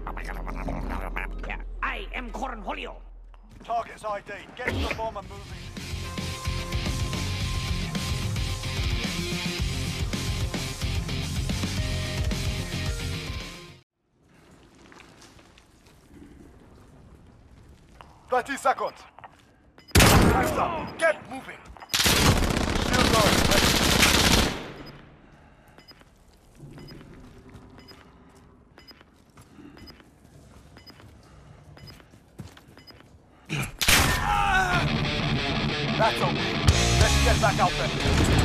I am Cornholio. Target's ID. Get to the bomb and moving. "30 seconds. Time's up. Get moving. Shield going. That's a win. Let's get back out there.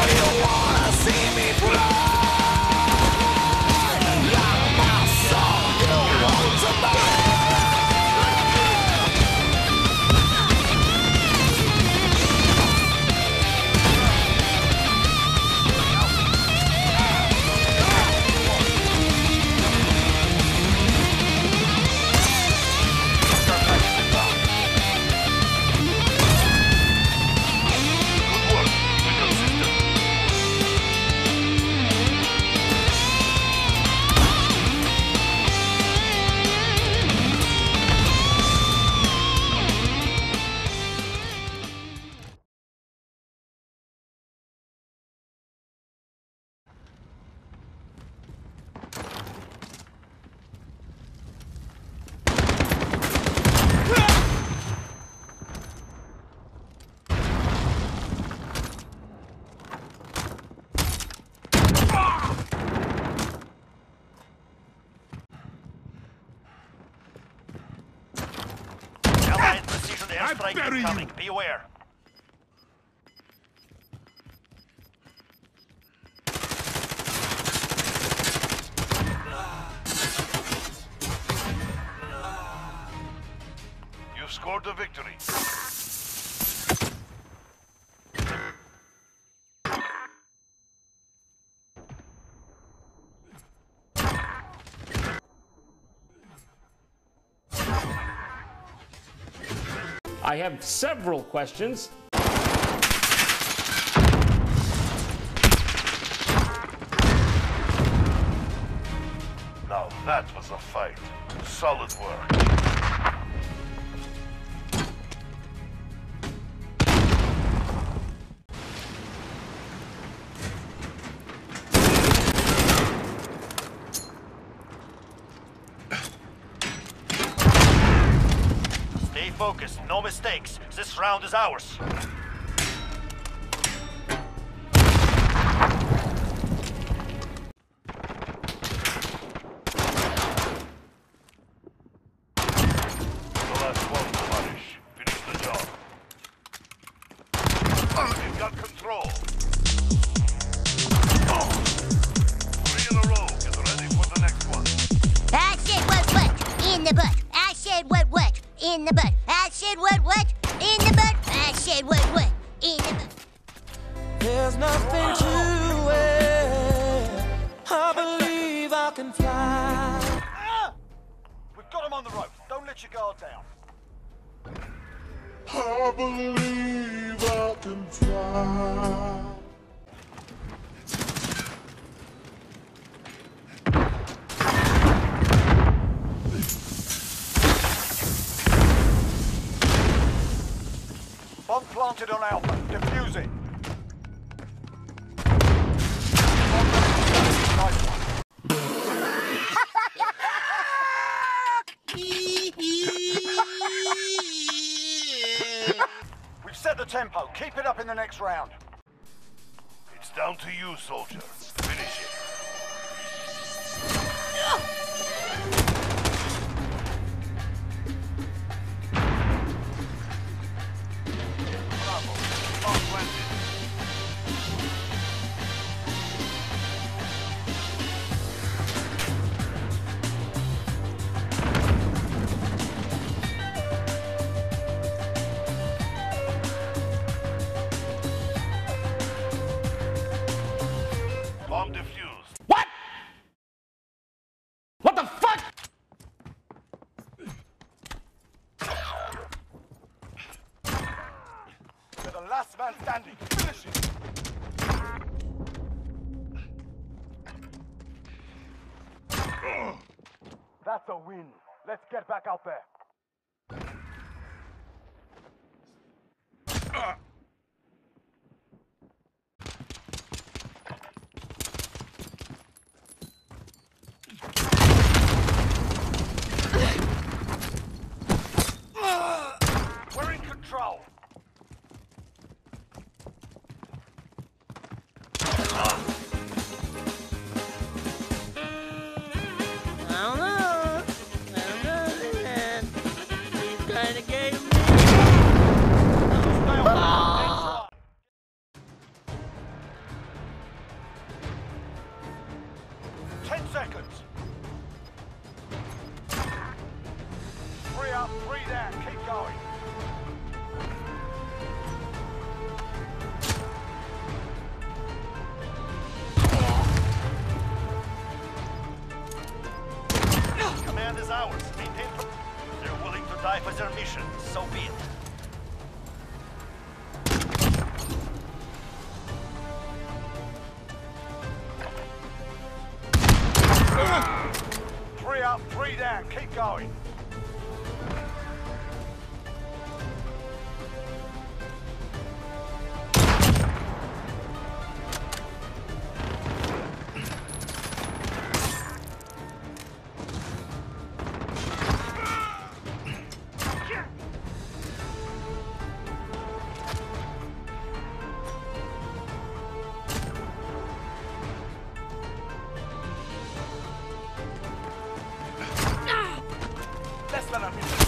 See me fly. My soul. Airstrike is coming. Be aware. You've scored the victory. I have several questions. Now that was a fight. Solid work. Stay focused, no mistakes. This round is ours. The last one, Punish. Finish the job. You've got control. 3 in a row. Get ready for the next one. I said what, in the butt. I said what, in the butt. I said what, in the butt. I said what, in the butt. There's nothing to it. I believe I can fly. Ah! We've got him on the ropes. Don't let your guard down. I believe I can fly. Bomb planted on Alpha. Defuse it. Nice one. We've set the tempo. Keep it up in the next round. It's down to you, soldier. Finish it. Bravo. Bomb planted. Bomb defused. What? What the fuck? You're the last man standing. Finish it. That's a win. Let's get back out there. We're in control. I don't know, man. You kinda gave me. Stay on. Next one. 10 seconds. 3 up, 3 down. Keep going. Command is ours. Maintain. They're willing to die for their mission. So be it. Three up, 3 down. Keep going. Less than a minute.